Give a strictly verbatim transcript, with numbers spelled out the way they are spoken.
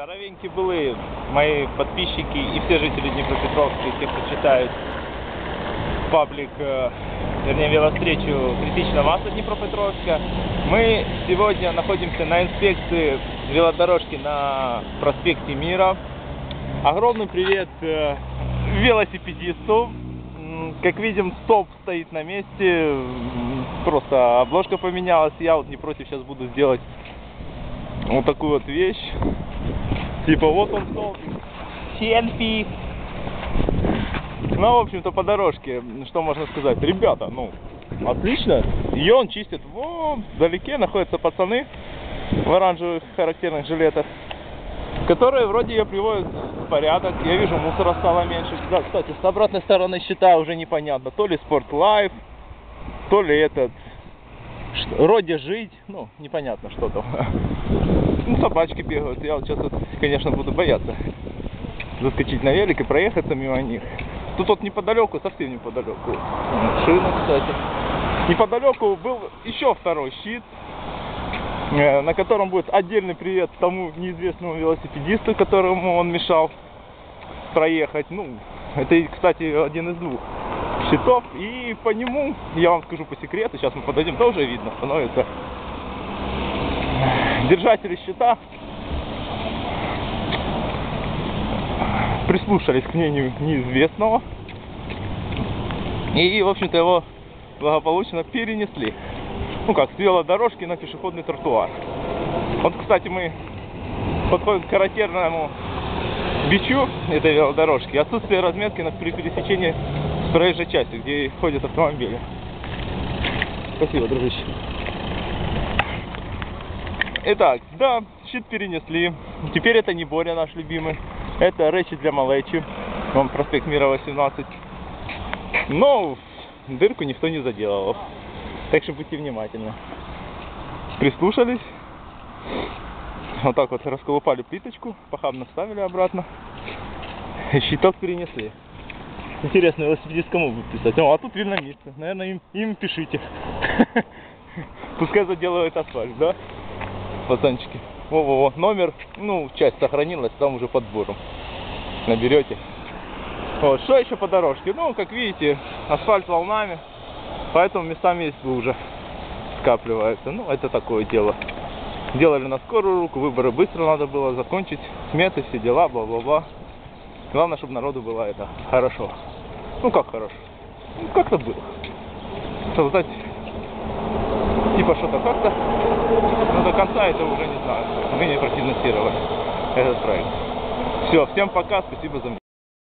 Здоровенькие были мои подписчики и все жители Днепропетровска, и те, кто читают паблик, э, вернее, веловстречу «Критичная масса Днепропетровска». Мы сегодня находимся на инспекции велодорожки на проспекте Мира. Огромный привет э, велосипедисту. Как видим, стоп стоит на месте, просто обложка поменялась. Я вот не против, сейчас буду сделать вот такую вот вещь. Типа вот он стоп, селфи. Ну, в общем-то, по дорожке, что можно сказать? Ребята, ну, отлично. Ее он чистит. Вон, вдалеке находятся пацаны в оранжевых характерных жилетах, которые вроде ее приводят в порядок. Я вижу, мусора стало меньше. Да, кстати, с обратной стороны щита уже непонятно. То ли Sport Life, то ли этот... Роде жить. Ну, непонятно, что там. Ну, собачки бегают. Я вот сейчас, вот, конечно, буду бояться заскочить на велик и проехаться мимо них. Тут вот неподалеку, совсем неподалеку, машина, кстати. Неподалеку был еще второй щит, на котором будет отдельный привет тому неизвестному велосипедисту, которому он мешал проехать. Ну, это, кстати, один из двух щитов. И по нему, я вам скажу по секрету, сейчас мы подойдем, тоже видно становится. Держатели щита прислушались к мнению неизвестного и, в общем-то, его благополучно перенесли. Ну как, с велодорожки на пешеходный тротуар. Вот, кстати, мы подходим к характерному бичу этой велодорожки. Отсутствие разметки при пересечении с проезжей частью, где ходят автомобили. Спасибо, дружище. Итак, да, щит перенесли. Теперь это не Боря наш любимый. Это Речи для малечи. Вон проспект Мира восемнадцать. Но дырку никто не заделал. Так что будьте внимательны. Прислушались. Вот так вот расколупали плиточку. Похабно вставили обратно. Щиток перенесли. Интересно, велосипедист кому будет писать? О, а тут вильномистцы. Наверное, им, им пишите. Пускай заделывают асфальт, да? Пацанчики. Во-во-во. Номер, ну, часть сохранилась, там уже подбором наберете. Вот, что еще по дорожке? Ну, как видите, асфальт волнами, поэтому местами есть лужа, скапливается. Ну, это такое дело. Делали на скорую руку, выборы быстро надо было закончить, сметы, все дела, бла-бла-бла. Главное, чтобы народу было это хорошо. Ну, как хорошо? Ну, как-то было. Создать типа что-то как-то, но до конца это уже не знаю. Мы не профинансировали этот проект. Все, всем пока, спасибо за внимание.